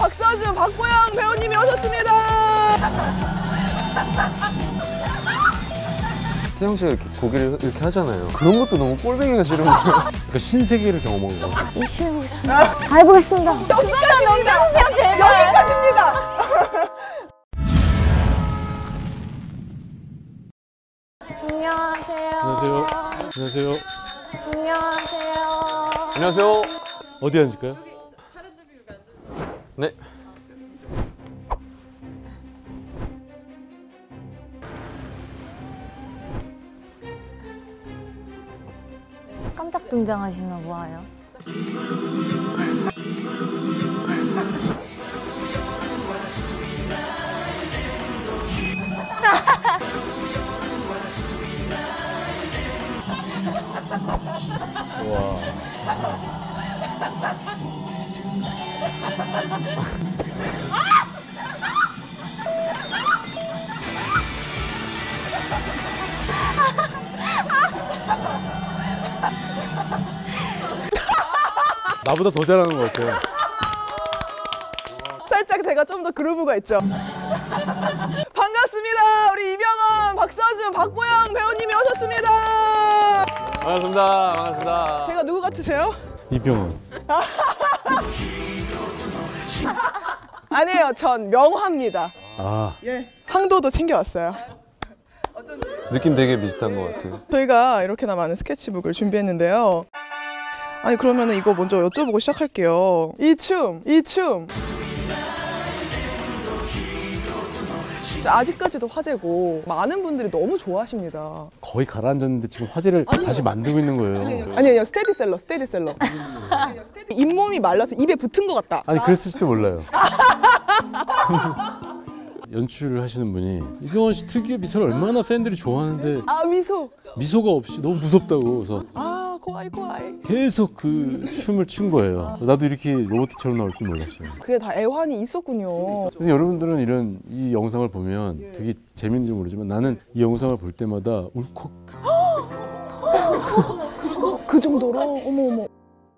박서준, 박보영 배우님이 오셨습니다. 태영 씨가 이렇게 고기를 이렇게 하잖아요. 그런 것도 너무 꼴뱅이가 싫은 거예요. 그러니까 신세계를 경험한 거 같아요. 열심히 해보겠습니다. 다 해보겠습니다. 여기까지입니다. 여기까지입니다. 안녕하세요. 안녕하세요. 안녕하세요. 안녕하세요. 안녕하세요. 어디 앉을까요? 네. 깜짝 등장하시나 봐요. 와. 나보다 더 잘하는 것 같아요. 살짝 제가 좀 더 그루브가 있죠. 반갑습니다. 우리 이병헌, 박서준, 박보영 배우님이 오셨습니다. 반갑습니다. 반갑습니다. 제가 누구 같으세요? 이병헌. 아니에요. 전 명화입니다. 아. 예. 황도도 챙겨왔어요. 느낌 되게 비슷한 것 같아요. 저희가 이렇게나 많은 스케치북을 준비했는데요. 아니 그러면은 이거 먼저 여쭤보고 시작할게요. 이 춤. 진짜 아직까지도 화제고 많은 분들이 너무 좋아하십니다. 거의 가라앉았는데 지금 화제를 다시 만들고 있는 거예요. 아니에요. 스테디셀러. 잇몸이 말라서 입에 붙은 것 같다. 아니 그랬을지도 몰라요. 연출을 하시는 분이 이병헌 씨 특유의 미소를 얼마나 팬들이 좋아하는데 아 미소. 미소가 없이 너무 무섭다고 그래서 아 고아이. 계속 그 춤을 춘 거예요. 나도 이렇게 로봇처럼 나올 줄 몰랐어요. 그게 다 애환이 있었군요. 그래서 여러분들은 이 영상을 보면 되게 재밌는지 모르지만 나는 이 영상을 볼 때마다 울컥. 그 정도로? 어머.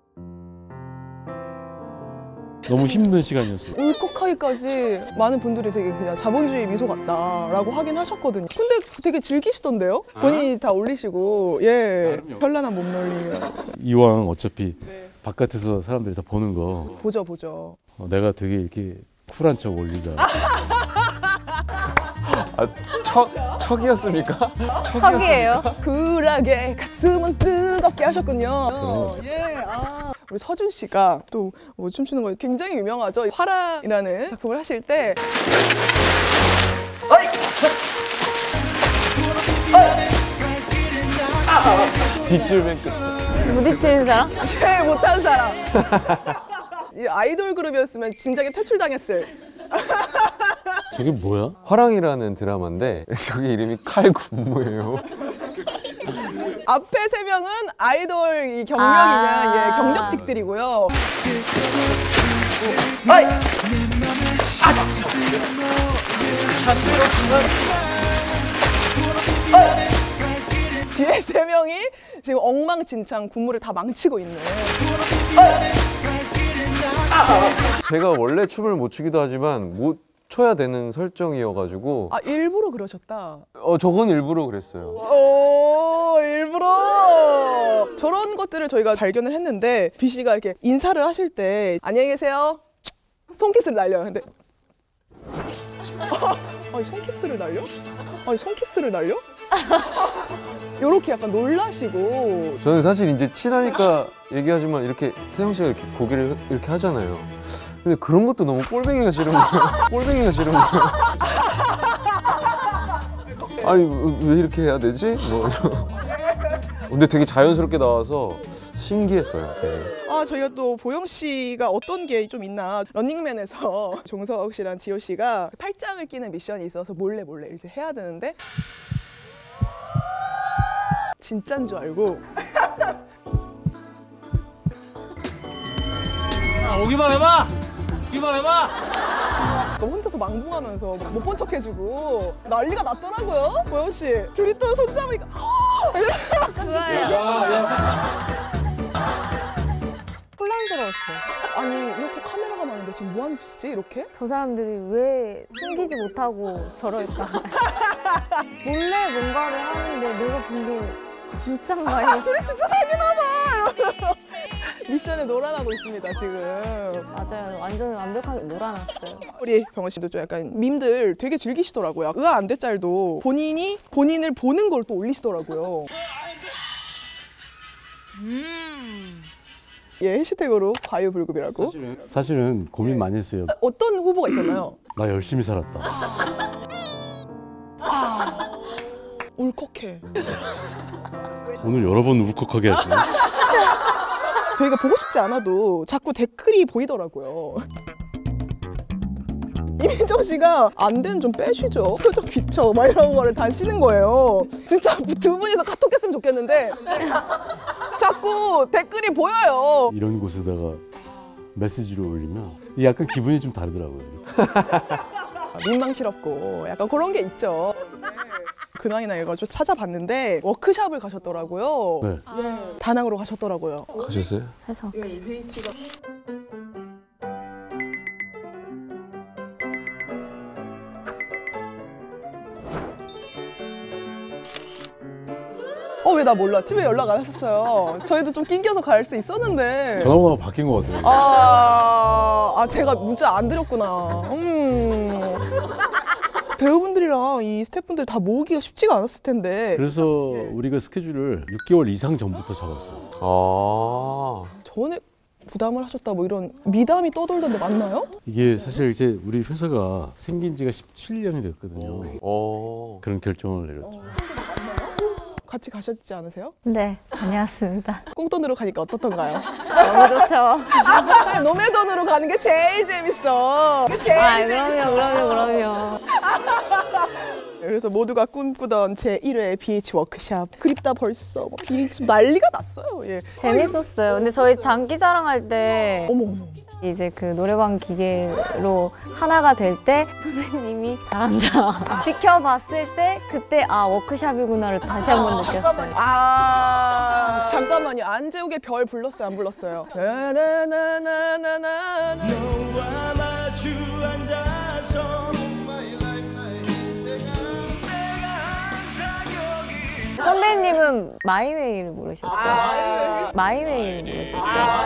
너무 힘든 시간이었어요. 울컥하기까지 많은 분들이 되게 그냥 자본주의 미소 같다라고 하긴 하셨거든요. 근데 되게 즐기시던데요? 본인이 다 올리시고 예 현란한 몸놀림이라고. 이왕 어차피 바깥에서 사람들이 다 보는 거 보죠. 내가 되게 이렇게 쿨한 척 올리자. 척이었습니까? 척이에요? 쿨하게 가슴은 뜨겁게 하셨군요. 예, 우리 서준 씨가 또 뭐 춤추는 거 굉장히 유명하죠. 화랑이라는 작품을 하실 때 뒷줄 맨 끝. 부딪히는 사람? 제일 못한 사람. 이 아이돌 그룹이었으면 진작에 퇴출당했을. 저게 뭐야? 화랑이라는 드라마인데 저기 이름이 칼군무예요. 앞에 세 명은 아이돌 이 경력이냐 예, 경력직들이고요. 뒤에 세 명이 지금 엉망진창 군무를 다 망치고 있는. 제가 원래 춤을 못 추기도 하지만 못 춰야 되는 설정이어가지고 아 일부러 그러셨다. 저건 일부러 그랬어요. 오 일부러 저런 것들을 저희가 발견을 했는데 B 씨가 이렇게 인사를 하실 때 안녕히 계세요 손키스를 날려요. 근데 아니 손키스를 날려? 요렇게 약간 놀라시고. 저는 사실 이제 친하니까 얘기하지만 이렇게 태영 씨가 이렇게 고기를 이렇게 하잖아요. 근데 그런 것도 너무 꼴뱅이가 싫은 거예요. 아니 왜 이렇게 해야 되지? 뭐 근데 되게 자연스럽게 나와서 신기했어요. 되게. 아 저희가 또 보영 씨가 어떤 게 좀 있나. 런닝맨에서 종석 씨랑 지효 씨가 팔짱을 끼는 미션이 있어서 몰래 이제 해야 되는데 진짠 줄 알고 오기만 해봐! 또 혼자서 망붕하면서 못 본 척 해주고 난리가 났더라고요. 보영 씨 둘이 또 손잡으니까 좋아요. 혼란스러웠어요. 아니 이렇게 카메라가 많은데 근데 지금 뭐 하는 짓이지 이렇게? 저 사람들이 왜 숨기지 못하고 저럴까? 몰래 뭔가를 하는데 내가 본 게 진짠가 이러 둘이 진짜 사귀나봐 이러면서 미션에 놀아나고 있습니다 지금. 맞아요. 완전 완벽하게 놀아놨어요. 우리 병원 씨도 좀 약간 밈들 되게 즐기시더라고요. 으아 안 돼 짤도 본인이 본인을 보는 걸 또 올리시더라고요. 예, 해시태그로 과유불급이라고. 사실은 고민 많이 했어요. 어떤 후보가 있었나요? 나 열심히 살았다. 울컥해. 오늘 여러 번 울컥하게 하시네. 저희가 보고 싶지 않아도 자꾸 댓글이 보이더라고요. 이민정 씨가 안 되는 좀 빼쉬죠. 표정 귀쳐 막 이런 거를 다 쓰는 거예요. 진짜 두 분이서 카톡했으면 좋겠는데 자꾸 댓글이 보여요. 이런 곳에다가 메시지를 올리면 약간 기분이 좀 다르더라고요. 민망스럽고 약간 그런 게 있죠. 근황이나 이런 거 좀 찾아봤는데 워크숍을 가셨더라고요. 네. 다낭으로 가셨더라고요. 가셨어요? 해서 왜 나 몰랐지? 왜 연락 안 하셨어요? 저희도 좀 낑겨서 갈 수 있었는데. 전화번호가 바뀐 것 같아요. 제가 문자 안 드렸구나. 배우분들이랑 이 스태프분들 다 모으기가 쉽지가 않았을 텐데. 그래서 우리가 스케줄을 6개월 이상 전부터 잡았어요. 아. 전에 부담을 하셨다 뭐 이런 미담이 떠돌던데 맞나요? 이게 사실 이제 우리 회사가 생긴 지가 17년이 됐거든요. 그런 결정을 내렸죠. 같이 가셨지 않으세요? 네, 다녀왔습니다. 꽁돈으로 가니까 어떻던가요? 너무 좋죠. 노매돈으로 가는 게 제일 재밌어. 그럼요. 그래서 모두가 꿈꾸던 제1회 BH 워크샵 그립다 벌써 뭐 비리집 난리가 났어요. 예. 재밌었어요. 근데 저희 장기 자랑할 때 어머. 이제 그 노래방 기계로 하나가 될 때 선배님이 잘한다. 지켜봤을 때 그때 워크샵이구나를 다시 한번 느꼈어요. 잠깐만요. 안재욱의 별 불렀어요? 안 불렀어요? 나나나나나나 너와 마주 앉아서 선배님은 마이웨이를 부르셨죠? 마이웨이를 부르셨죠?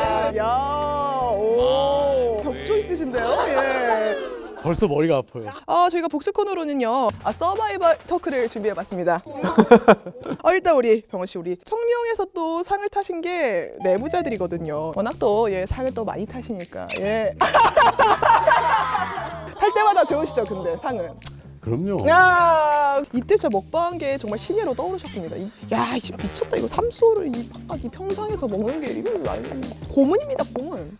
격조 있으신데요? 예. 벌써 머리가 아파요. 저희가 복수 코너로는요. 서바이벌 토크를 준비해봤습니다. 일단 우리 병원 씨, 우리 청룡에서 또 상을 타신 게 내부자들이거든요. 워낙 또 상을 또 많이 타시니까. 예. 탈 때마다 좋으시죠, 근데 상은. 그럼요. 이때 진짜 먹방계 정말 신예로 떠오르셨습니다. 미쳤다. 이거 삼소를 이 평상에서 먹는 게 이거 고문입니다, 고문.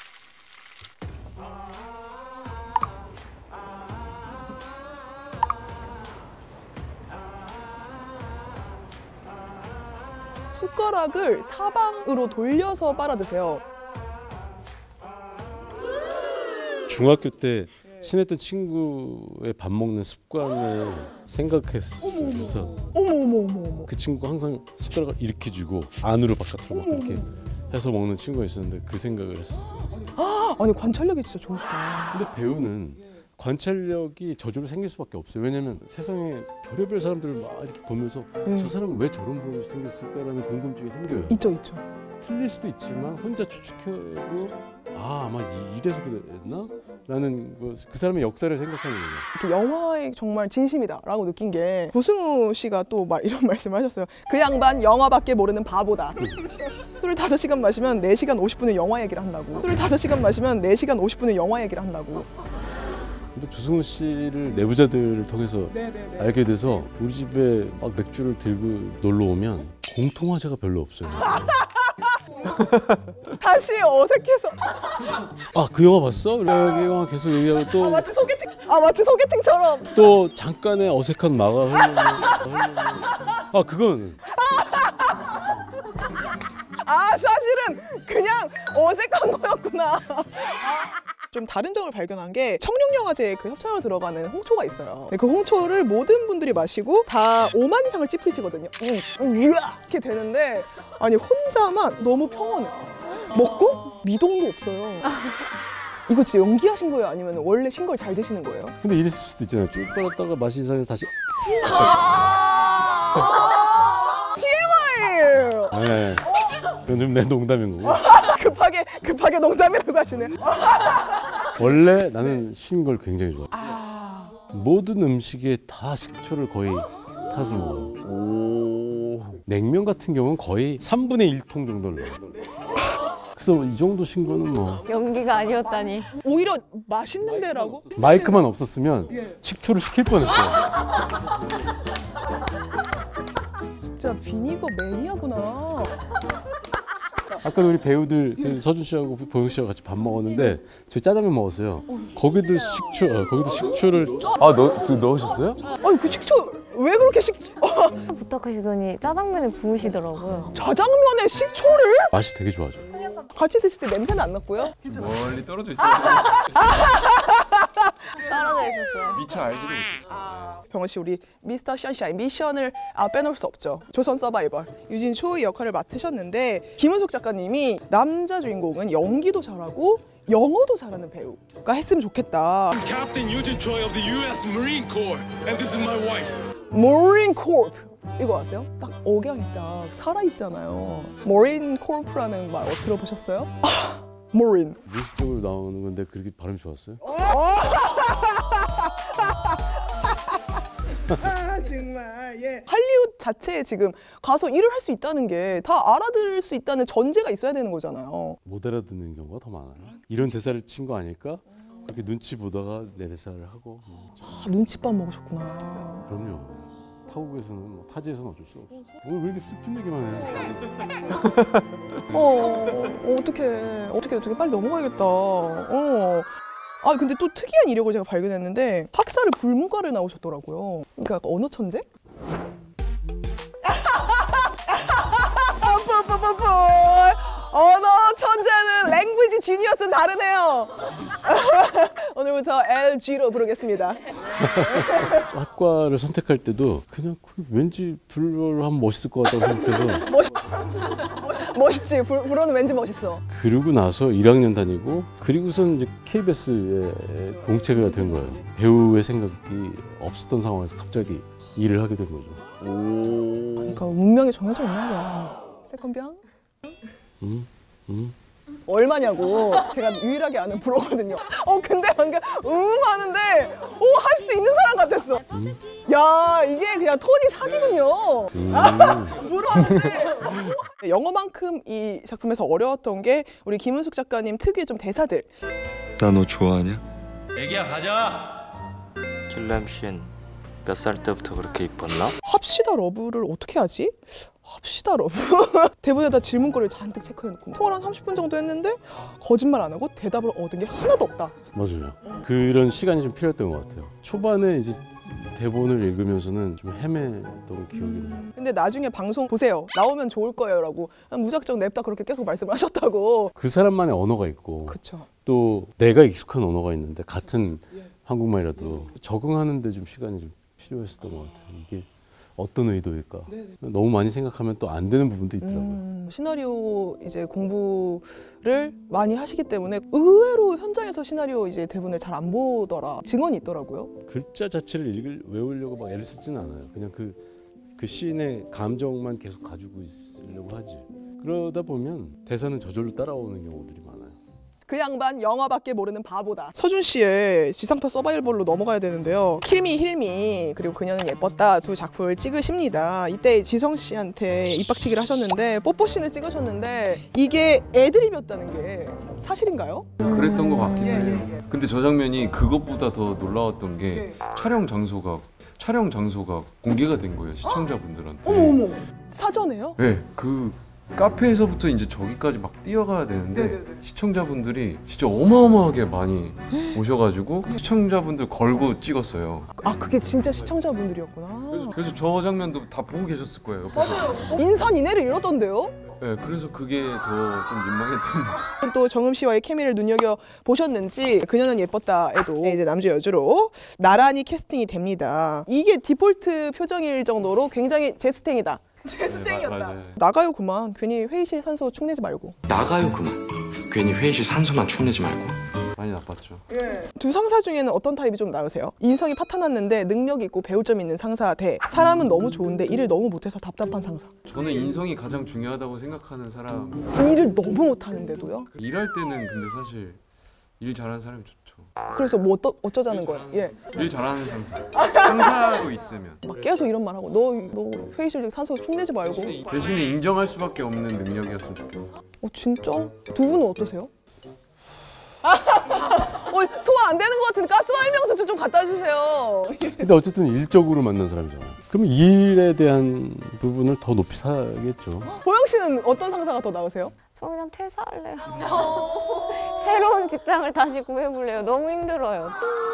숟가락을 사방으로 돌려서 빨아 드세요. 중학교 때 친했던 친구의 밥 먹는 습관을 생각했었어요. 그래서 어머. 그 친구가 항상 숟가락을 이렇게 주고 안으로 바깥으로 막 이렇게 해서 먹는 친구가 있었는데 그 생각을 했었어요. 아니 관찰력이 진짜 좋으시다. 근데 배우는 관찰력이 저절로 생길 수밖에 없어요. 왜냐면 세상에 별의별 사람들을 막 이렇게 보면서 저 사람은 왜 저런 모습이 생겼을까라는 궁금증이 생겨요. 있죠. 틀릴 수도 있지만 혼자 추측해도 아마 이래서 그랬나? 라는 그 사람의 역사를 생각하는 거예요. 이렇게 영화에 정말 진심이다라고 느낀 게 조승우 씨가 또 이런 말씀을 하셨어요. 그 양반 영화밖에 모르는 바보다. 술을 5시간 마시면 4시간 50분을 영화 얘기를 한다고. 술을 5시간 마시면 4시간 50분을 영화 얘기를 한다고. 근데 조승우 씨를 내부자들을 통해서 알게 돼서 우리 집에 막 맥주를 들고 놀러 오면 공통화제가 별로 없어요. 다시 어색해서. 그 영화 봤어? 그래, 그 영화 계속 얘기하고 또 마치 소개팅처럼. 또 잠깐의 어색한 마가 흐르는. 그건 사실은 그냥 어색한 거였구나. 좀 다른 점을 발견한 게 청룡영화제에 그 협찬으로 들어가는 홍초가 있어요. 그 홍초를 모든 분들이 마시고 다 5만 이상을 찌푸리시거든요. 이렇게 되는데 혼자만 너무 평온해. 먹고 미동도 없어요. 이거 진짜 연기하신 거예요? 아니면 원래 신 걸 잘 드시는 거예요? 근데 이랬을 수도 있잖아요. 쭉 빨았다가 맛이 이상해서 다시. TMI! 네. 그건 좀 내 농담인 거고. 급하게 농담이라고 하시네. 원래 나는 신 걸 굉장히 좋아해. 모든 음식에 다 식초를 거의 타서 먹어요. 냉면 같은 경우는 거의 3분의 1통 정도를 넣어요. 그래서 이 정도 신 거는 뭐 연기가 아니었다니. 오히려 맛있는 데라고? 마이크만 없었으면 식초를 시킬 뻔했어요. 진짜 비니거 매니아구나. 아까 우리 배우들 그 서준 씨하고 보영 씨하고 같이 밥 먹었는데 저희 짜장면 먹었어요. 거기도 식초를 넣으셨어요? 아니 그 식초 왜 그렇게 부탁하시더니 짜장면에 부으시더라고요. 자장면에 식초를? 맛이 되게 좋아져. 같이 드실 때 냄새는 안 났고요? 멀리 떨어져 있어요. 떨어져 있었어요. 미처 알지도 못했어요. 병원 씨 우리 미스터 션샤인 미션을 빼놓을 수 없죠. 조선 서바이벌 유진 초의 역할을 맡으셨는데 김은숙 작가님이 남자 주인공은 연기도 잘하고 영어도 잘하는 배우가 했으면 좋겠다. Captain Eugene Choi of the U.S. Marine Corps, and this is my wife. Marine Corp 이거 아세요? 딱 억양이 딱 살아있잖아요. Marine Corp라는 말 들어보셨어요? Marine. 무의식적으로 나오는 건데 그렇게 발음이 좋았어요? 정말 할리우드 자체에 지금 가서 일을 할 수 있다는 게 다 알아들을 수 있다는 전제가 있어야 되는 거잖아요. 못 알아듣는 경우가 더 많아요. 이런 대사를 친 거 아닐까? 그렇게 눈치 보다가 내 대사를 하고. 눈칫밥 먹으셨구나. 그럼요. 타국에서는 타지에서는 어쩔 수 없어. 오늘 왜 이렇게 슬픈 얘기만 해요? 어떻게 빨리 넘어가야겠다. 근데 또 특이한 이력을 제가 발견했는데 학사를 불문과를 나오셨더라고요. 그러니까 언어 천재? 언어 천재는 랭귀지 지니어스는 다르네요. 오늘부터 LG로 부르겠습니다. 학과를 선택할 때도 그냥 왠지 불어를 하면 멋있을 것 같다고 생각해서 멋있지. 불어는 왠지 멋있어. 그러고 나서 1학년 다니고 그리고선 이제 KBS에 공채가 된 거예요. 배우의 생각이 없었던 상황에서 갑자기 일을 하게 된 거죠. 그러니까 운명이 정해져 있나 봐. 세컨병? 얼마냐고 제가 유일하게 아는 불어거든요. 근데 방금 하는데 할 수 있는 사람 같았어. 야 이게 그냥 톤이 사기군요. 불어하는데 영어만큼 이 작품에서 어려웠던 게 우리 김은숙 작가님 특유의 좀 대사들. 나 너 좋아하냐? 애기야 가자. 킬람 씨는 몇 살 때부터 그렇게 이뻤나? 합시다 러브를 어떻게 하지? 합시다 러브. 대본에다 질문거리를 잔뜩 체크해놓고 통화를 한 30분 정도 했는데 거짓말 안 하고 대답을 얻은 게 하나도 없다. 맞아요. 그런 시간이 좀 필요했던 것 같아요. 초반에 이제 대본을 읽으면서는 좀 헤맸던 기억이 나요. 근데 나중에 방송 보세요. 나오면 좋을 거예요 라고 무작정 냅다 그렇게 계속 말씀을 하셨다고. 그 사람만의 언어가 있고 그쵸. 또 내가 익숙한 언어가 있는데 같은 한국말이라도 적응하는 데 좀 시간이 좀 필요했었던 것 같아요. 이게 어떤 의도일까? 너무 많이 생각하면 또 안 되는 부분도 있더라고요. 시나리오 이제 공부를 많이 하시기 때문에 의외로 현장에서 시나리오 이제 대본을 잘 안 보더라 증언이 있더라고요. 글자 자체를 외우려고 막 애를 쓰진 않아요. 그냥 그 시인의 감정만 계속 가지고 있으려고 하지. 그러다 보면 대사는 저절로 따라오는 경우들이 많아요. 그 양반 영어밖에 모르는 바보다. 서준 씨의 지상파 서바이벌로 넘어가야 되는데요. 킬미 힐미 그리고 그녀는 예뻤다 두 작품을 찍으십니다. 이때 지성 씨한테 입박치기를 하셨는데 뽀뽀씬을 찍으셨는데 이게 애드립이었다는 게 사실인가요? 그랬던 것 같긴 해요. 예. 근데 저 장면이 그것보다 더 놀라웠던 게 예. 촬영 장소가 공개가 된 거예요, 시청자분들한테. 어머 사전에요? 네, 그 카페에서부터 이제 저기까지 막 뛰어가야 되는데 네네네. 시청자분들이 진짜 어마어마하게 많이 오셔가지고 시청자분들 걸고 찍었어요. 그게 진짜 시청자분들이었구나. 그래서 저 장면도 다 보고 계셨을 거예요. 맞아요. 인산인해를 이뤘던데요? 네, 그래서 그게 더 좀 민망했던. 또 정음 씨와의 케미를 눈여겨 보셨는지 그녀는 예뻤다에도 이제 남주 여주로 나란히 캐스팅이 됩니다. 이게 디폴트 표정일 정도로 굉장히 제스탱이다. 제스탱이었다. 맞아요. 나가요 그만. 괜히 회의실 산소 축내지 말고. 나가요 그만. 괜히 회의실 산소만 축내지 말고. 많이 나빴죠. 두 상사 중에는 어떤 타입이 좀 나으세요? 인성이 파탄났는데 능력이 있고 배울 점이 있는 상사 대 사람은 너무 좋은데 일을 너무 못해서 답답한 상사. 저는 인성이 가장 중요하다고 생각하는 사람. 일을 너무 못하는데도요? 일할 때는 근데 사실 일 잘하는 사람이 좋죠. 그래서 뭐 어쩌자는 거예요? 예. 일 잘하는 상사. 상사로 있으면. 막 계속 이런 말 하고 너 회의실 산소 축내지 말고. 대신에 인정할 수밖에 없는 능력이었으면 좋겠어. 진짜? 두 분은 어떠세요? 소화 안 되는 것 같은데 가스 설명서 좀 갖다 주세요. 근데 어쨌든 일적으로 만난 사람이잖아요. 그럼 일에 대한 부분을 더 높이 사겠죠. 보영 씨는 어떤 상사가 더 나으세요? 저 그냥 퇴사할래요. 새로운 직장을 다시 구해볼래요. 너무 힘들어요.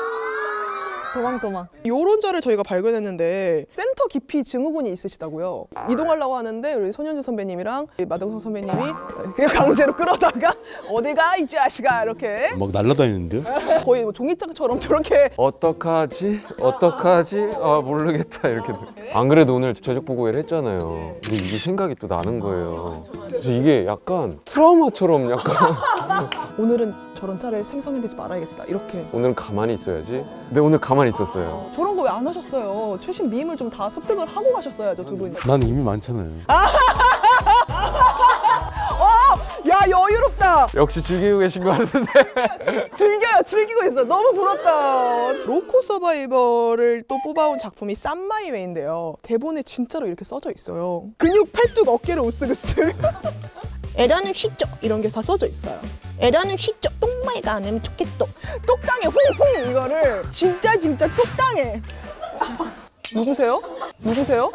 도망. 요런 자를 저희가 발견했는데 센터 기피 증후군이 있으시다고요. 이동하려고 하는데 우리 손현주 선배님이랑 마동석 선배님이 그냥 강제로 끌어다가 어딜 가 이 자식아 이렇게 막 날아다니는데요? 거의 뭐 종이장처럼 저렇게 어떡하지? 아 모르겠다 이렇게. 안 그래도 오늘 제작 보고회를 했잖아요. 근데 이게 생각이 또 나는 거예요. 그래서 이게 약간 트라우마처럼 약간 오늘은 저런 차를 생성해내지 말아야겠다 이렇게. 오늘은 가만히 있어야지. 근데 오늘 가만히 있었어요. 저런 거 왜 안 하셨어요? 최신 밈을 좀 다 습득을 하고 가셨어야죠 두 분이. 난 이미 많잖아요. 야 여유롭다. 역시 즐기고 계신 것 같은데. 즐기고 있어. 너무 부럽다. 로코 서바이벌을 또 뽑아온 작품이 쌈마이웨이인데요. 대본에 진짜로 이렇게 써져 있어요. 근육 팔뚝 어깨를 으쓱으쓱. 에라는 쉽죠. 이런 게 다 써져 있어요. 에라는 쉽죠. 똥마이가 안 하면 좋겠다. 똑당해 쿵쿵 이거를 진짜 똑당해. 누구세요? 누구세요?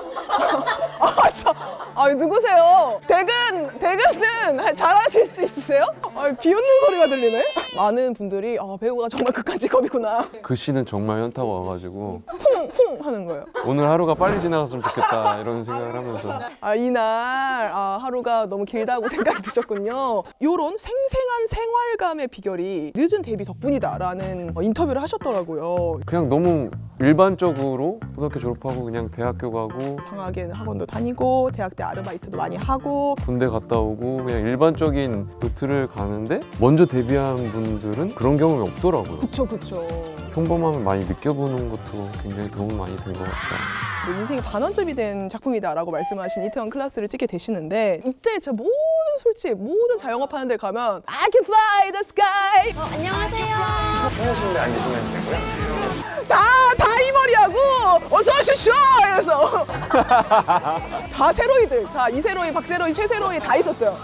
누구세요? 대근은 잘하실 수 있으세요? 비웃는 소리가 들리네? 많은 분들이 배우가 정말 극한 직업이구나. 그 씨는 정말 현타가 와가지고 쿵쿵 하는 거예요. 오늘 하루가 빨리 지나갔으면 좋겠다 이런 생각을 하면서. 이날 하루가 너무 길다고 생각이 드셨군요. 요런 생생한 생활감의 비결이 늦은 데뷔 덕분이다라는 인터뷰를 하셨더라고요. 그냥 너무 일반적으로 고등학교 졸업하고 그냥 대학교 가고 방학에는 학원도 다니고 대학 때 아르바이트도 많이 하고 군대 갔다 오고 그냥 일반적인 루트를 가는데 먼저 데뷔한 분들은 그런 경험이 없더라고요. 그쵸. 평범함을 많이 느껴보는 것도 굉장히 도움 많이 된 것 같아요. 인생의 반원점이 된 작품이다라고 말씀하신 이태원 클라스를 찍게 되시는데 이때 제 모든 자영업하는 데 가면 I can fly the sky 안녕하세요. 다 이 머리하고 어서 오십시오 해서 다 세로이들 다 이세로이, 박세로이, 최세로이 다 있었어요.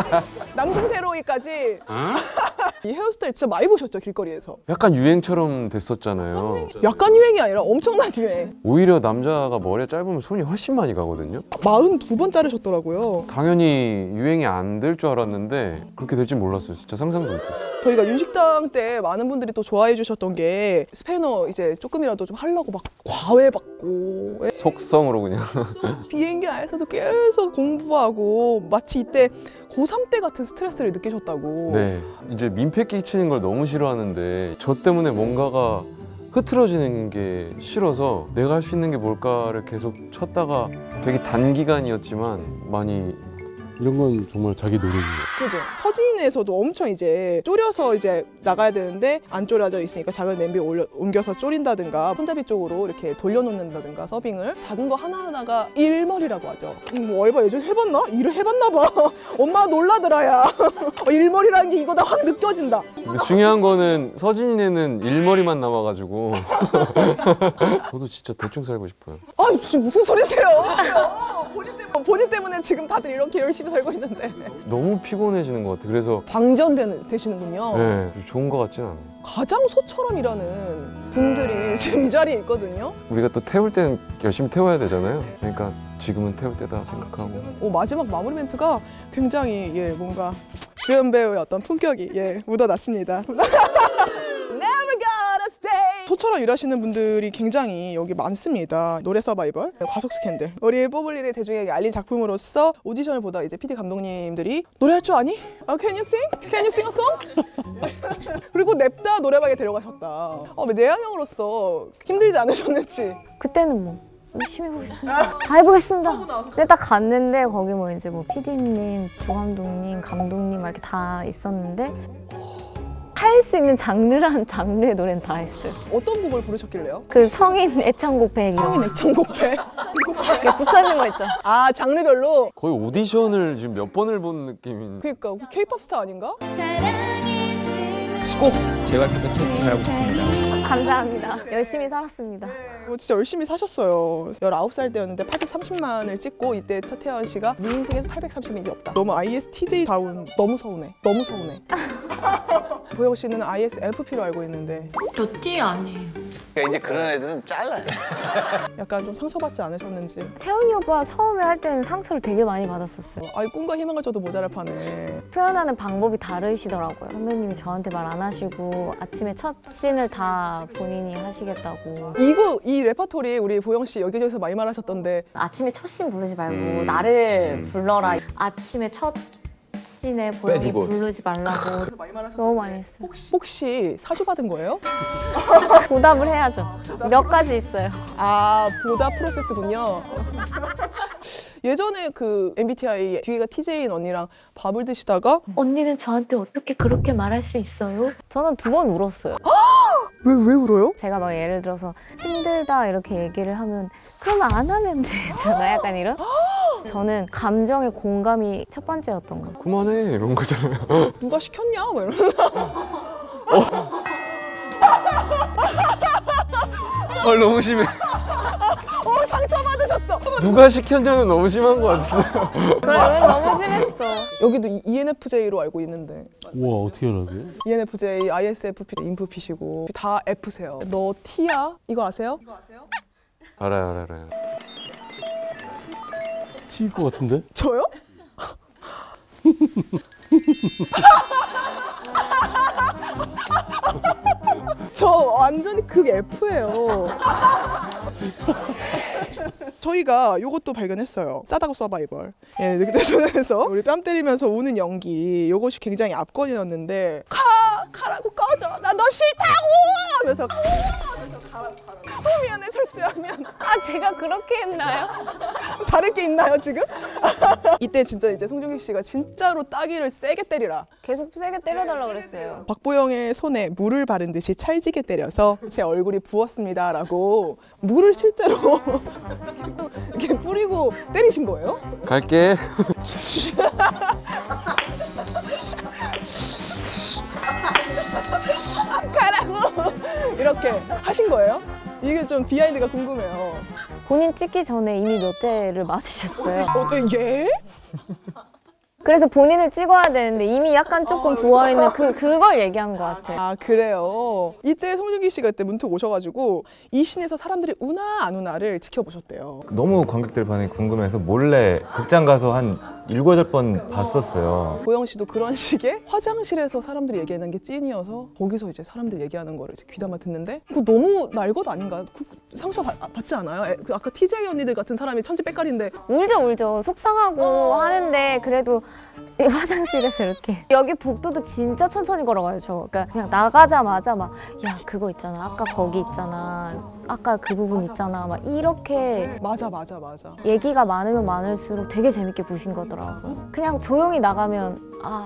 남궁세로이까지. 이 헤어스타일 진짜 많이 보셨죠 길거리에서. 약간 유행처럼 됐었잖아요. 약간 유행이 아니라 엄청난 유행. 오히려 남자가 머리가 짧으면 손이 훨씬 많이 가거든요. 42번 자르셨더라고요. 당연히 유행이 안 될 줄 알았는데 그렇게 될 줄 몰랐어요. 진짜 상상도 못했어요. 저희가 윤식당 때 많은 분들이 또 좋아해 주셨던 게 스패너 이제 조금이라도 좀 하려고 막 과외받고 속성으로 그냥. 비행기 안에서도 계속 공부하고 마치 이때 고3 때 같은 스트레스를 느끼셨다고. 네, 이제 민폐 끼치는 걸 너무 싫어하는데 저 때문에 뭔가가 흐트러지는 게 싫어서 내가 할 수 있는 게 뭘까를 계속 찾다가 되게 단기간이었지만 많이. 이런 건 정말 자기 노력이에요. 그죠. 서진에서도 엄청 이제 졸여서 이제 나가야 되는데 안 졸여져 있으니까 작은 냄비에 옮겨서 졸인다든가 손잡이 쪽으로 이렇게 돌려놓는다든가 서빙을 작은 거 하나하나가 일머리라고 하죠. 뭐 얼마 예전에 해봤나? 일을 해봤나 봐. 엄마가 놀라더라야. 일머리라는 게 이거다 확 느껴진다. 근데 중요한 거는 서진이네는 일머리만 남아가지고 저도 진짜 대충 살고 싶어요. 아니 무슨 소리세요? 본인 때문에 지금 다들 이렇게 열심히 살고 있는데. 너무 피곤해지는 것 같아요. 그래서 되시는군요. 네, 좋은 것 같진 않아요. 가장 소처럼 일하는 분들이 지금 이 자리에 있거든요. 우리가 또 태울 때는 열심히 태워야 되잖아요. 그러니까 지금은 태울 때다 생각하고. 마지막 마무리 멘트가 굉장히 뭔가 주연 배우의 어떤 품격이 묻어났습니다. Never gonna stay. 소처럼 일하시는 분들이 굉장히 여기 많습니다. 노래 서바이벌, 과속 스캔들. 우리 뽑을 일의 대중에게 알린 작품으로서 오디션을 보다 이제 PD 감독님들이 노래할 줄 아니? Can you sing? Can you sing a song? 그리고 냅다 노래방에 데려가셨다. 내한형으로서 힘들지 않으셨는지. 그때는 뭐 열심히 해보겠습니다. 다 해보겠습니다. 근데 딱 갔는데 거기 뭐 이제 뭐 PD님, 부감독님, 감독님 이렇게 다 있었는데 할 수 있는 장르란 장르의 노래는 다 했어요. 어떤 곡을 부르셨길래요? 그 성인 애창곡 100 성인 애창곡배. 이렇게 붙어있는 거 있죠. 아 장르별로. 거의 오디션을 지금 몇 번을 본 느낌인. 그러니까 K-pop 스타 아닌가? 꼭 JYP에서 캐스팅을 하고 싶습니다. 감사합니다. 열심히 살았습니다. 이거 진짜 열심히 사셨어요. 19살 때였는데 830만을 찍고 이때 차태현 씨가 네 인생에서 830이 없다. 너무 ISTJ다운. 너무 서운해. 너무 서운해. 보영 씨는 ISFP로 알고 있는데 저 T 아니에요. 그러니까 이제 그런 애들은 잘라요. 약간 좀 상처받지 않으셨는지. 태훈이 오빠 처음에 할 때는 상처를 되게 많이 받았었어요. 아이 꿈과 희망을 줘도 모자랄 판에. 표현하는 방법이 다르시더라고요. 선배님이 저한테 말 안 하시고 아침에 첫 씬을 다 본인이 하시겠다고. 이 레퍼토리 우리 보영 씨 여기저기서 많이 말하셨던데. 아침에 첫 씬 부르지 말고 나를 불러라. 아침에 첫 씬에 보영이 빼주고. 부르지 말라고 많이 말하셨던데. 너무 많이 했어요. 혹시 사주 받은 거예요? 보답을 해야죠. 몇 가지 있어요. 아 보답 프로세스군요. 예전에 그 MBTI 뒤에가 TJ인 언니랑 밥을 드시다가 언니는 저한테 어떻게 그렇게 말할 수 있어요? 저는 2번 울었어요. 왜 울어요? 제가 막 예를 들어서 힘들다 이렇게 얘기를 하면 그럼 안 하면 되잖아 약간 이런? 저는 감정의 공감이 첫 번째였던 것 같아요. 그만해 이런 거잖아요. 누가 시켰냐? 막 이러면서. 너무 심해. 상처받으셨어. 누가 시켰냐는 너무 심한 거 같은데. 그래 왜 너무 심했어. 여기도 ENFJ로 알고 있는데 우와 어떻게 알아요? ENFJ, ISFP, 인프피시고 다 F세요. 너 T야? 이거 아세요? 알아요. T일 것 같은데? 저요? 저 완전히 극 F예요. 저희가 요것도 발견했어요. 싸다고 서바이벌. 예, 늑대소년에서 우리 뺨 때리면서 우는 연기 요것이 굉장히 압권이었는데 가라고 꺼져. 나 너 싫다고 하면서 가라고. 미안해 철수야 미안. 아 제가 그렇게 했나요? 다를 게 있나요 지금? 이때 진짜 이제 송중기 씨가 진짜로 따귀를 세게 때리라. 계속 세게 때려달라 그랬어요. 박보영의 손에 물을 바른 듯이 찰지게 때려서 제 얼굴이 부었습니다라고 물을 실제로 이렇게 뿌리고 때리신 거예요? 갈게. 가라고 이렇게 하신 거예요? 이게 좀 비하인드가 궁금해요. 본인 찍기 전에 이미 몇 대를 맞으셨어요. 예? 그래서 본인을 찍어야 되는데 이미 약간 조금 부어있는 그걸 얘기한 것 같아요. 아 그래요? 이때 송중기 씨가 그때 문득 오셔가지고 이 씬에서 사람들이 우나 안 우나를 지켜보셨대요. 너무 관객들 반응이 궁금해서 몰래 극장 가서 한 7, 8번 봤었어요. 보영 씨도 그런 식의 화장실에서 사람들이 얘기하는 게 찐이어서 거기서 이제 사람들 얘기하는 거를 이제 귀담아 듣는데 그거 너무 날 것 아닌가요? 상처 받지 않아요? 그 아까 TJ 언니들 같은 사람이 천지 빽깔인데 울죠. 속상하고 하는데 그래도 이 화장실에서 이렇게 여기 복도도 진짜 천천히 걸어가요. 저 그러니까 그냥 나가자마자 막 야 그거 있잖아 아까 거기 있잖아 아까 그 부분 있잖아 막 이렇게 맞아. 얘기가 많으면 많을수록 되게 재밌게 보신 거더라고요. 그냥 조용히 나가면 아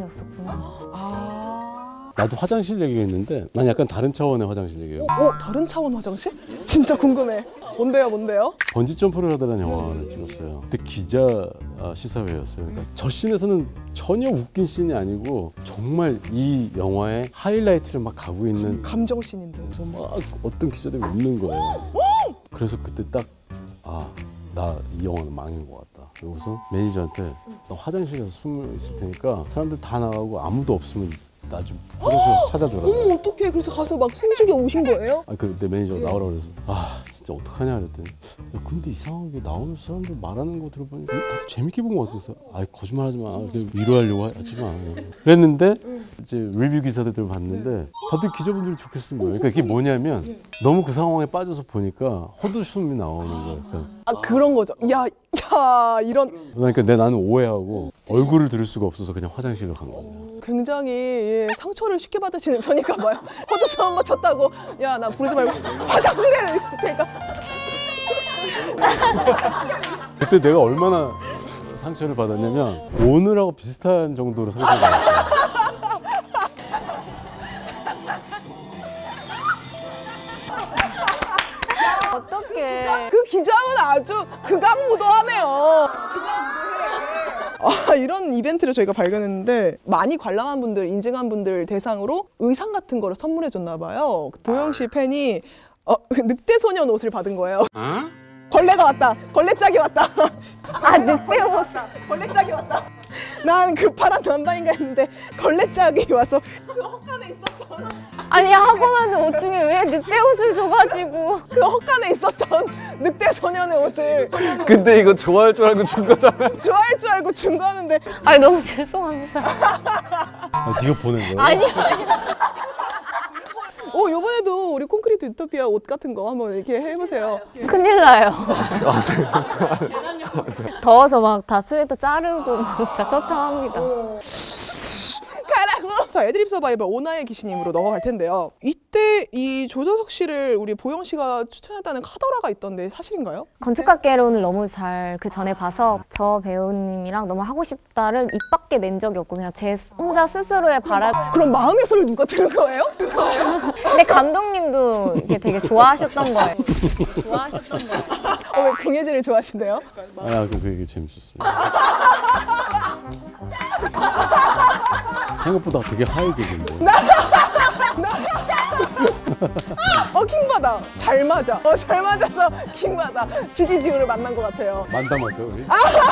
재미없었구나. 나도 화장실 얘기했는데 난 약간 다른 차원의 화장실 얘기예요. 다른 차원 화장실? 진짜 궁금해. 뭔데요? 번지 점프를 하다라는 영화를 찍었어요. 그때 기자 시사회였어요. 그러니까 저 씬에서는 전혀 웃긴 씬이 아니고 정말 이 영화의 하이라이트를 막 가고 있는 감정씬인데. 그래서 막 어떤 기자들이 웃는 거예요. 그래서 그때 딱 나 이 영화는 망인 것 같다. 그래서 매니저한테 나 화장실에서 숨을 있을 테니까 사람들 다 나가고 아무도 없으면 나 좀 화장실에서 찾아줘라. 어머 어떡해. 그래서 가서 막 숨죽여 오신 거예요? 그때 매니저가 나오라고 그래서 진짜 어떡하냐 그랬더니 야, 근데 이상하게 나오는 사람들 말하는 거 들어보니까 다들 재밌게 본 것 같아서 거짓말하지 마. 이렇게 위로하려고 하지 마. 그랬는데 이제 리뷰 기사들 봤는데 다들 기자분들이 좋게 쓴 거예요. 그러니까 이게 뭐냐면 너무 그 상황에 빠져서 보니까 헛웃음이 나오는 거예요. 그러니까 그런 거죠. 야 이런. 그러니까 나는 오해하고 얼굴을 들을 수가 없어서 그냥 화장실로 간 거예요. 굉장히 상처를 쉽게 받으시는 편인가 봐요. 헛웃음 한번 쳤다고 야 나 부르지 말고 화장실에 있을 테니까. 그때 내가 얼마나 상처를 받았냐면 오늘하고 비슷한 정도로 상처를 받았어요. 어떡해. 그 기장은 아주 극악무도하네요. 이런 이벤트를 저희가 발견했는데 많이 관람한 분들, 인증한 분들 대상으로 의상 같은 거를 선물해 줬나 봐요. 보영 씨 팬이 늑대 소년 옷을 받은 거예요. 벌레가 왔다. 걸레짝이 왔다. 아, 늑대 옷. 걸레짝이 왔다. 난 그 파란 남방인가 했는데 걸레짝이 와서 그 헛간에 있었던 아니, 하고만 옷 중에 왜 늑대 옷을 줘가지고. 그 헛간에 있었던 늑대 소년의 옷을 근데 이거 좋아할 줄 알고 준 거잖아. 좋아할 줄 알고 준 거는데 아니, 너무 죄송합니다. 네가 보낸 거야? 아니. 요번에도 우리 콘크리트 유토피아 옷 같은 거 한번 이렇게 해보세요. 큰일 나요. 더워서 막 다 스웨터 자르고 다 처참합니다. 가라고! 자, 애드립 서바이벌 오나의 귀신님으로 넘어갈 텐데요. 이때 이 조정석 씨를 우리 보영 씨가 추천했다는 카더라가 있던데 사실인가요? 건축학개론을 너무 잘 그 전에 봐서 저 배우님이랑 너무 하고 싶다를 입 밖에 낸 적이 없고 그냥 제 혼자 스스로의 바람. 그럼 마음의 소리를 누가 들은 거예요? 근데 감독님도 이게 되게 좋아하셨던 거예요. 왜 긍혜제를 좋아하신대요? 그 얘기 재밌었어요. 생각보다 되게 하이게인데. 킹받아. 잘 맞아. 잘 맞아서 킹받아. 지기지우를 만난 것 같아요. 만담할까요 우리?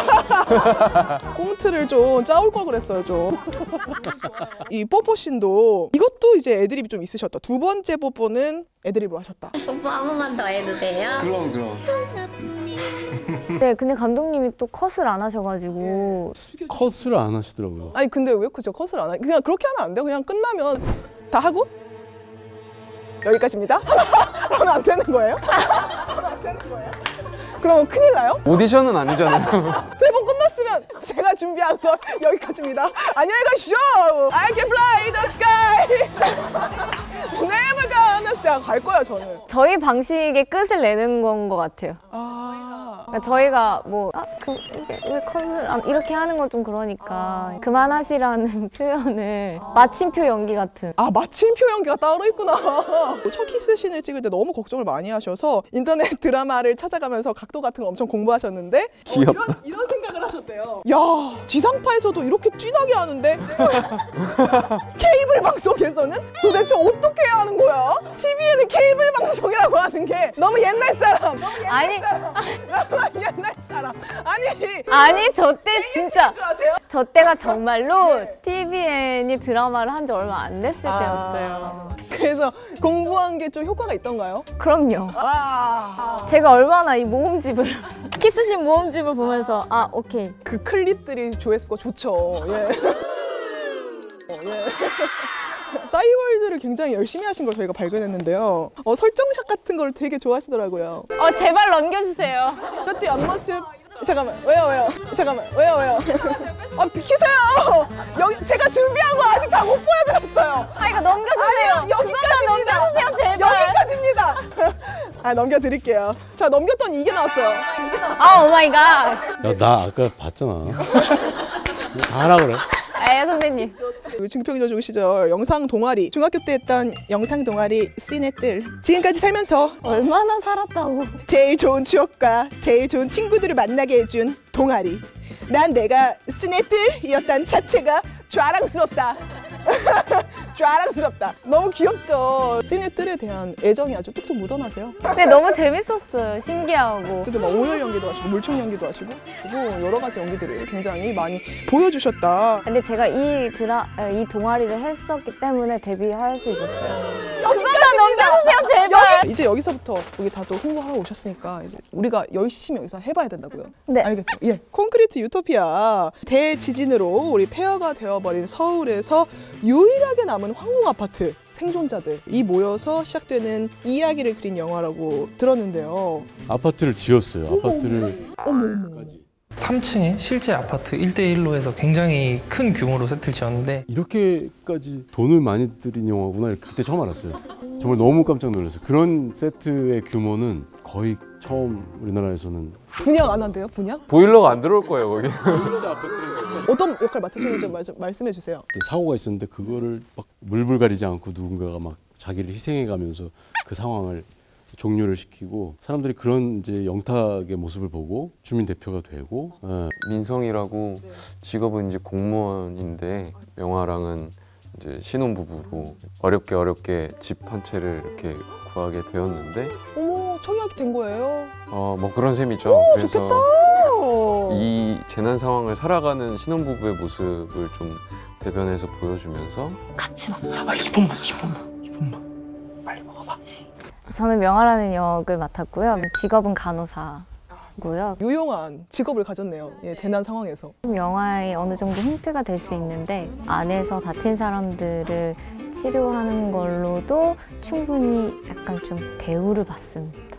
꽁트를 좀 짜올 걸 그랬어요 좀. 이 뽀뽀씬도 이것도 이제 애드립이 좀 있으셨다. 두 번째 뽀뽀는 애드립으로 하셨다. 뽀뽀 한 번만 더 해도 돼요? 그럼. 네, 근데 감독님이 또 컷을 안 하셔가지고. 컷을 안 하시더라고요. 아니 근데 왜 그죠 컷을 안 하? 그냥 그렇게 하면 안 돼요? 그냥 끝나면 다 하고 여기까지입니다. 하면 안 되는 거예요? 하면 안 되는 거예요? 그러면 큰일 나요? 오디션은 아니잖아요. 대본 끝났으면 제가 준비한 건 여기까지입니다. 안녕히 가시죠. I can fly the sky. Never gonna stop. 갈 거야 저는. 저희 방식의 끝을 내는 건 것 같아요. 그러니까 저희가 뭐 왜 컷을 이렇게 하는 건 좀 그러니까 그만하시라는 표현을 마침표 연기 같은. 마침표 연기가 따로 있구나. 첫 키스 씬을 찍을 때 너무 걱정을 많이 하셔서 인터넷 드라마를 찾아가면서 각도 같은 거 엄청 공부하셨는데 귀엽다. 이런 생각을 하셨대요. 야, 지상파에서도 이렇게 찐하게 하는데 케이블 방송에서는 도대체 어떻게 해야 하는 거야? TV에는 케이블 방송이라고 하는 게 너무 옛날 사람. 아니. 너무 옛날 사람. 아니 저 때 진짜 저 때가 정말로 TVN이 드라마를 한 지 얼마 안 됐을 때였어요. 그래서 공부한 게 좀 효과가 있던가요? 그럼요. 제가 얼마나 이 모음집을 키스씬 모음집을 보면서 오케이. 그 클립들이 조회수가 좋죠. 싸이월드를 굉장히 열심히 하신 걸 저희가 발견했는데요. 설정샷 같은 걸 되게 좋아하시더라고요. 제발 넘겨주세요. 그때 앞모습 잠깐만 왜요? 비키세요. 여기 제가 준비한 거 아직 다 못 보여드렸어요. 이거 넘겨주세요. 아니요, 여기까지입니다. 넘겨주세요 제발. 여기까지입니다. 넘겨드릴게요. 자, 넘겼더니 이게 나왔어요. 오 마이 갓. 야, 나 아까 봤잖아. 다 하라 그래. 선배님. 중평여중 시절 영상 동아리, 중학교 때 했던 영상 동아리 씬의뜰. 지금까지 살면서 얼마나 살았다고. 제일 좋은 추억과 제일 좋은 친구들을 만나게 해준 동아리. 난 내가 씬의뜰이었다는 자체가 자랑스럽다. 자랑스럽다. 너무 귀엽죠. 씬의뜰에 대한 애정이 아주 뚝뚝 묻어나세요. 근데 너무 재밌었어요. 신기하고. 그때도 막 오열 연기도 하시고 물총 연기도 하시고 그리고 여러 가지 연기들을 굉장히 많이 보여주셨다. 근데 제가 이 동아리를 했었기 때문에 데뷔할 수 있었어요. 여기까지 넘겨주세요 제발. 이제 여기서부터 여기 다 또 홍보하러 오셨으니까 이제 우리가 열심히 여기서 해봐야 된다고요. 네. 알겠죠? 콘크리트 유토피아 대지진으로 우리 폐허가 되어버린 서울에서 유일하게 남은 황궁 아파트 생존자들이 모여서 시작되는 이야기를 그린 영화라고 들었는데요. 아파트를 지었어요. 아파트를. 어머. 3층에 실제 아파트 1대1로 해서 굉장히 큰 규모로 세트를 지었는데 이렇게까지 돈을 많이 들인 영화구나 그때 처음 알았어요. 정말 너무 깜짝 놀랐어요. 그런 세트의 규모는 거의 처음 우리나라에서는. 분양 안 한대요? 분양? 보일러가 안 들어올 거예요 거기. 어떤 역할 맡으셨는지 말씀해 주세요. 사고가 있었는데 그거를 막 물불 가리지 않고 누군가가 막 자기를 희생해가면서 그 상황을 종료를 시키고 사람들이 그런 이제 영탁의 모습을 보고 주민 대표가 되고. 민성이라고 직업은 이제 공무원인데 명화랑은 이제 신혼부부로 어렵게 집 한 채를 이렇게 구하게 되었는데. 어머, 청약이 된 거예요? 뭐 그런 셈이죠. 오, 그래서 좋겠다. 이 재난 상황을 살아가는 신혼부부의 모습을 좀 대변해서 보여주면서 같이 먹자. 2분만. 빨리 먹어봐. 저는 명화라는 역을 맡았고요. 직업은 간호사고요. 유용한 직업을 가졌네요. 예, 재난 상황에서. 영화에 어느 정도 힌트가 될 수 있는데 안에서 다친 사람들을 치료하는 걸로도 충분히 약간 좀 대우를 받습니다.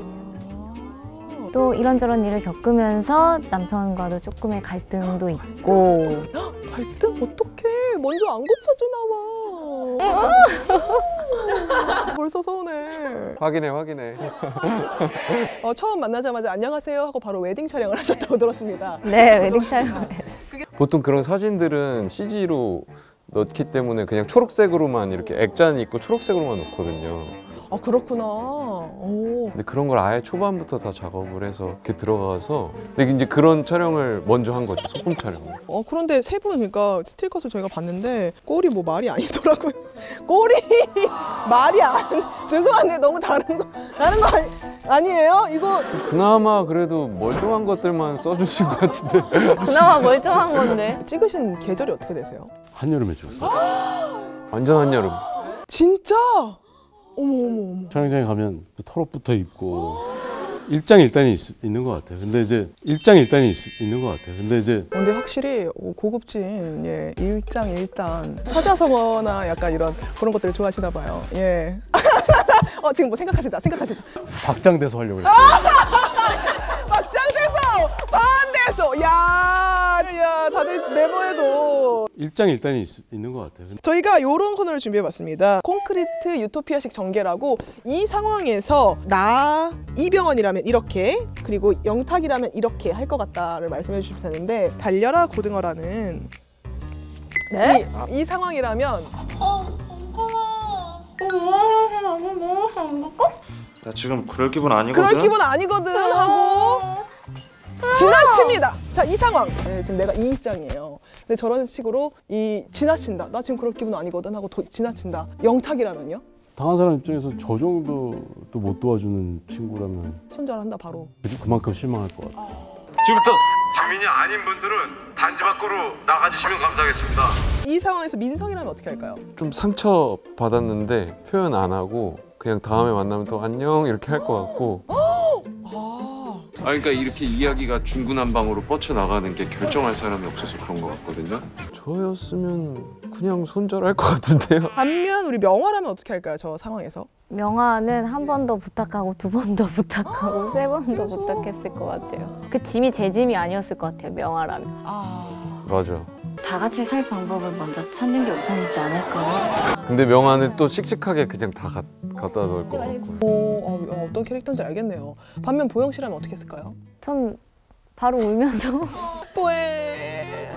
또 이런저런 일을 겪으면서 남편과도 조금의 갈등도 있고. 갈등? 어떡해. 먼저 안 고쳐주나 봐. 벌써 서운해. 확인해. 처음 만나자마자 안녕하세요 하고 바로 웨딩 촬영을 하셨다고 들었습니다. 네, 웨딩 촬영을 보통 그런 사진들은 CG로 넣기 때문에 그냥 초록색으로만 이렇게 액자는 있고 초록색으로만 넣거든요. 아, 그렇구나. 오. 근데 그런 걸 아예 초반부터 다 작업을 해서 이렇게 들어가서 근데 이제 그런 촬영을 먼저 한 거죠. 소품 촬영을. 그런데 세 분 그러니까 스틸컷을 저희가 봤는데 꼴이 뭐 말이 아니더라고요. 꼴이 말이 죄송한데 너무 다른 거 아니에요? 이거 그나마 그래도 멀쩡한 것들만 써주신 것 같은데. 그나마 멀쩡한 건데. 찍으신 계절이 어떻게 되세요? 한여름에 찍었어요. 완전 한여름. 진짜? 어머. 촬영장에 가면 털옷부터 입고 일장일단이 있는 것 같아요. 근데 이제 있는 것 같아요. 근데 확실히 고급진 일장일단 사자성어나 약간 이런 그런 것들을 좋아하시나 봐요. 예. 지금 뭐 생각하시다. 박장대소 하려고 그랬어요. 박장대소! 반대소! 야, 다들 메모해도 일장일단이 있는 것 같아요. 저희가 이런 코너를 준비해봤습니다. 콘크리트 유토피아식 전개라고 이 상황에서 나 이병헌이라면 이렇게 그리고 영탁이라면 이렇게 할 것 같다를 말씀해 주실 텐데 달려라 고등어라는 네? 이 상황이라면 나 지금 그럴 기분 아니거든. 그럴 기분 아니거든 하고 지나칩니다. 자, 이 상황. 네, 지금 내가 이 입장이에요. 근데 저런 식으로 지나친다. 나 지금 그럴 기분 아니거든 하고 지나친다. 영탁이라면요? 당한 사람 입장에서 저 정도도 못 도와주는 친구라면 손절한다 바로. 그만큼 실망할 것 같아요. 지금부터 주민이 아닌 분들은 단지 밖으로 나가주시면 감사하겠습니다. 이 상황에서 민성이라면 어떻게 할까요? 좀 상처 받았는데 표현 안 하고 그냥 다음에 만나면 또 안녕 이렇게 할 것 같고. 그러니까 이렇게 이야기가 중구난방으로 뻗쳐나가는 게 결정할 사람이 없어서 그런 것 같거든요. 저였으면 그냥 손절할 것 같은데요. 반면 우리 명화라면 어떻게 할까요? 저 상황에서? 명화는 한 번 더 부탁하고 두 번 더 부탁하고 세 번 더 부탁했을 것 같아요. 그 짐이 제 짐이 아니었을 것 같아요. 명화라면. 맞아. 다 같이 살 방법을 먼저 찾는 게 우선이지 않을까. 근데 명화는 또 씩씩하게 그냥 다 갖다 놓을 것 같고. 어떤 캐릭터인지 알겠네요. 반면 보영 씨라면 어떻게 했을까요? 전 바로 울면서 뽀에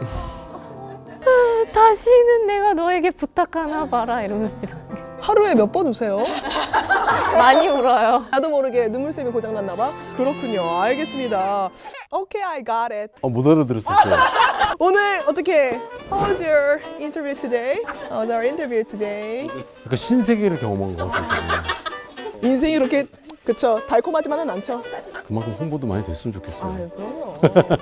다시는 내가 너에게 부탁하나 봐라 이러면서 집에 하루에 몇 번 우세요? 많이 울어요. 나도 모르게 눈물샘이 고장났나 봐? 그렇군요. 알겠습니다. Okay, I got it. 못 알아들었었어요. 오늘 어떻게? How was your interview today? How was our interview today? 그러니까 신세계를 경험한 것 같아요. 인생이 이렇게 그쵸 달콤하지만은 않죠. 그만큼 홍보도 많이 됐으면 좋겠어요. 아유, 그럼요.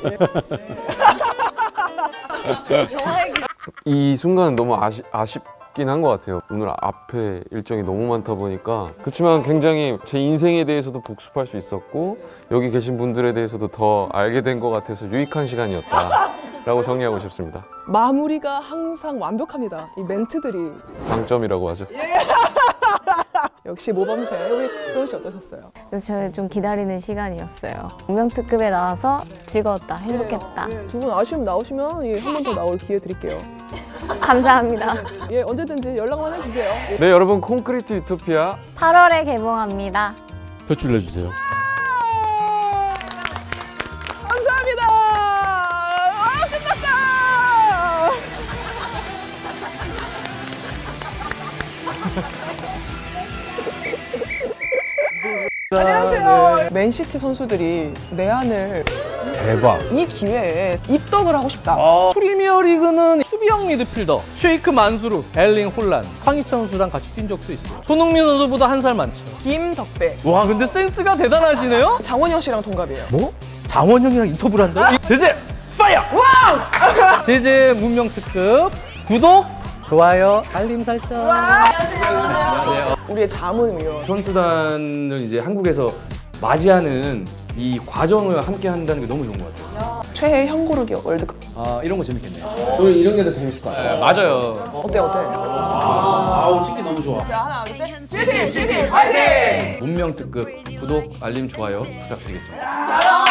이 순간은 너무 아쉽긴 한 것 같아요. 오늘 앞에 일정이 너무 많다 보니까. 그렇지만 굉장히 제 인생에 대해서도 복습할 수 있었고 여기 계신 분들에 대해서도 더 알게 된 것 같아서 유익한 시간이었다라고 정리하고 싶습니다. 마무리가 항상 완벽합니다. 이 멘트들이. 방점이라고 하죠. 역시 모범생. 우리 효연 씨 어떠셨어요? 그래서 저희 좀 기다리는 시간이었어요. 운명특급에 나와서 즐거웠다, 행복했다. 두 분 아쉬움 나오시면 한 번 더 나올 기회 드릴게요. 감사합니다. 언제든지 연락만 해주세요. 네, 여러분 콘크리트 유토피아 8월에 개봉합니다. 표출 내주세요. 감사합니다. 끝났다. 안녕하세요. 맨시티 선수들이 내한을 대박. 이 기회에 입덕을 하고 싶다. 프리미어리그는 수비형 미드필더 쉐이크 만수르, 엘링 홀란, 황희찬 선수랑 같이 뛴 적도 있어요. 손흥민 선수보다 한 살 많죠. 김덕배. 와 근데 센스가 대단하시네요. 장원영 씨랑 동갑이에요. 뭐? 장원영이랑 인터뷰를 한다? 제재 파이어! 와우! 제재 문명 특급 구독, 좋아요, 알림 설정. 우리의 자문 위원. 선수단을 이제 한국에서 맞이하는 이 과정을 함께 한다는 게 너무 좋은 것 같아요. 최애 형고르기 월드컵. 아 이런 거 재밌겠네요. 오늘 이런 게 더 재밌을 것 같아요. 맞아요. 어때? 아우 찍기 너무 좋아. 자 하나 둘 셋. 시티 화이팅! 문명 특급 구독, 알림, 좋아요 부탁드리겠습니다.